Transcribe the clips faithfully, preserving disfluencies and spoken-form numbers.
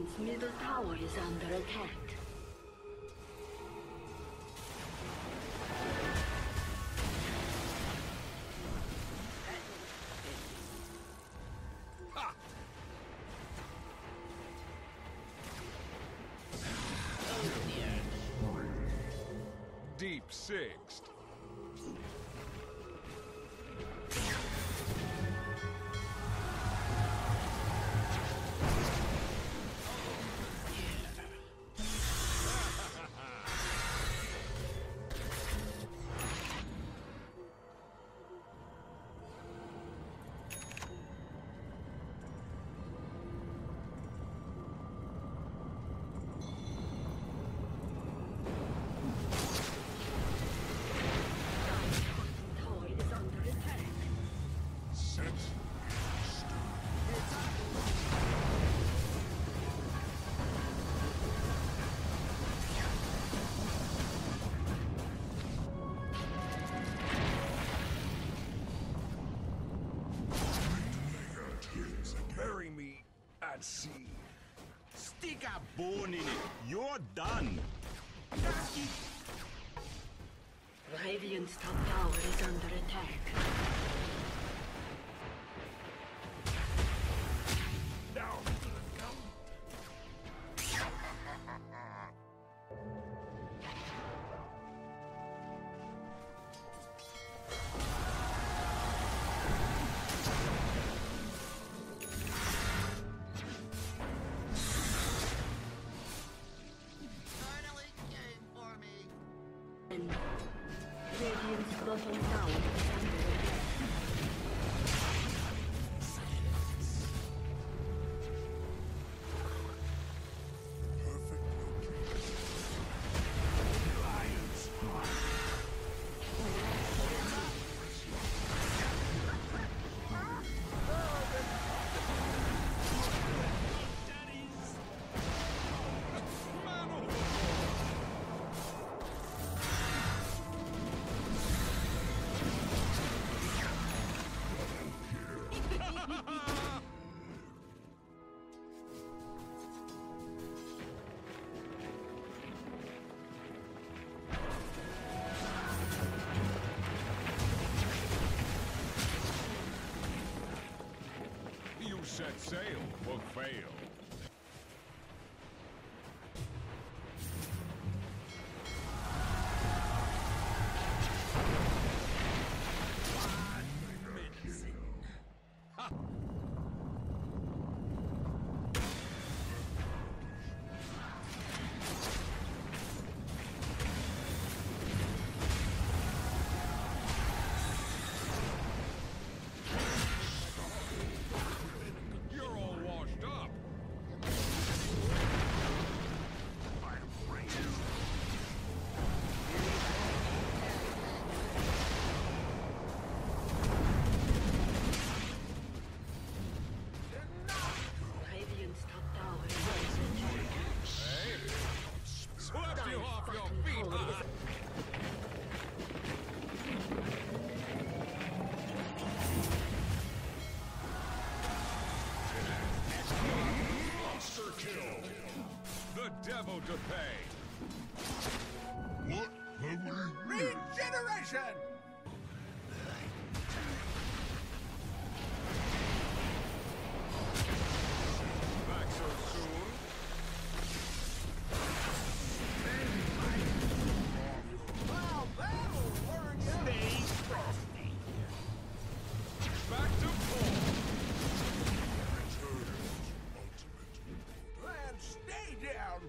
Radiant's middle tower is under attack. Deep sixth. Bury me at sea. Stick a bone in it. You're done. Radiant's top tower is under attack. Down to the count. Radiant's bottom tower is under attack. You set sail or fail. You're all washed up. Radiant's top tower is under attack. Hey, swept you off your feet, huh? Monster kill. The devil to pay. What have we Regeneration! back so soon? Well, that'll work out. Stay frosty. Back to full. And stay down.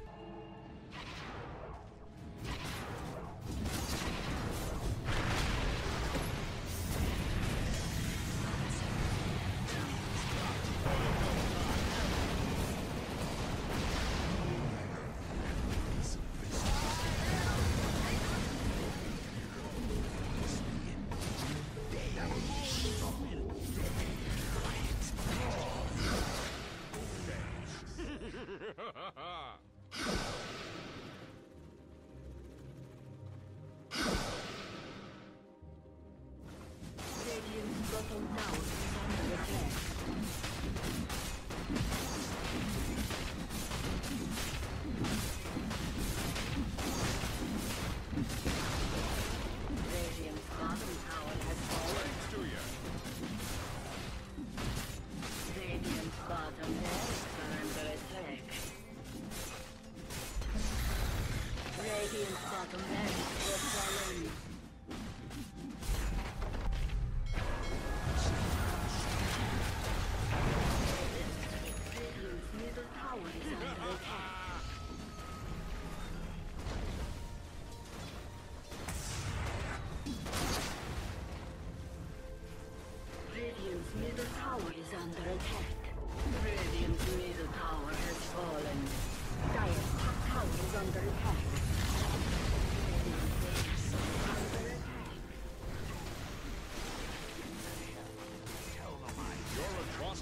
Radiant's bottom tower is under attack.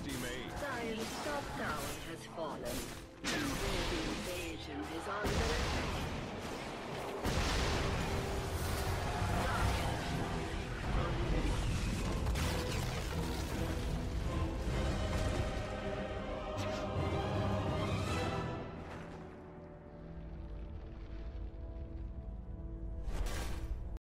Dusty Maid. Dire's top tower has fallen. The invasion is on